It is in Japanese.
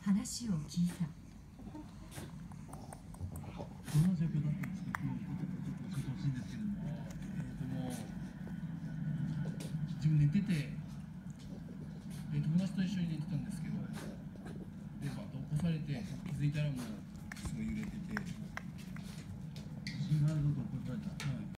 話を聞いた。 どんな状況だったんですか、今日ちょっと教えてほしいんですけれども。 もう自分寝てて、友達と一緒に寝てたんですけど、バッと起こされて、気づいたらもうすごい揺れてて。 地震があるぞと起こされた。 はい。